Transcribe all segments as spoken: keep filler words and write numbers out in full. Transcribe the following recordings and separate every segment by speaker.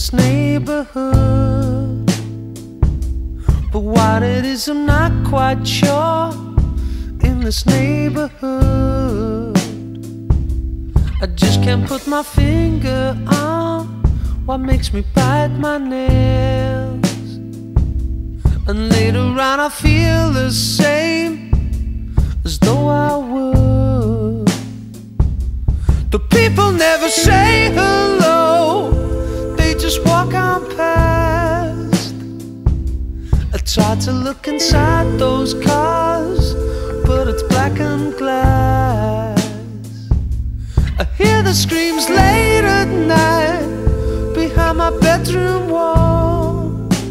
Speaker 1: this neighborhood, but what it is I'm not quite sure. In this neighborhood, I just can't put my finger on what makes me bite my nails. And later on I feel the same as though I would. The people never say hello, they just walk on past. I try to look inside those cars, but it's blackened glass. I hear the screams late at night behind my bedroom wall,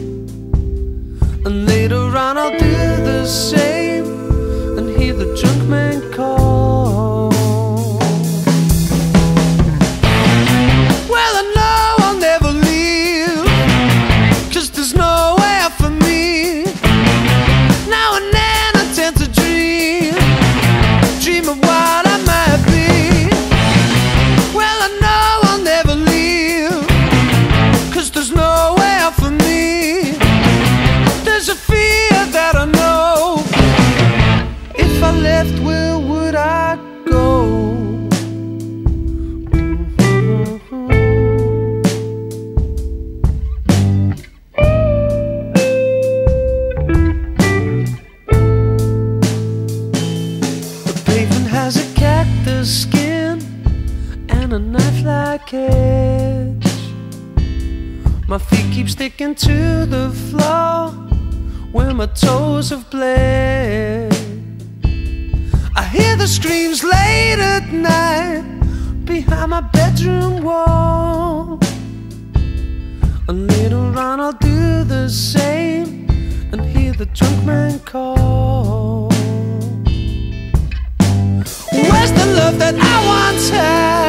Speaker 1: and later on I'll do the same and hear the drunk man call. Well, I know I'll never leave, 'cause there's no way out for me. Now and then I tend to dream, dream of what I might be. Well, I know I'll never leave, 'cause there's no way out for me. There's a fear that I know, if I left, where would I go? The pavement has a cactus skin and a knife-like edge. My feet keep sticking to the floor where my toes have bled. I hear the screams late at night behind my bedroom wall, and later on I'll do the same and hear the drunk man call. Where's the love that I once had?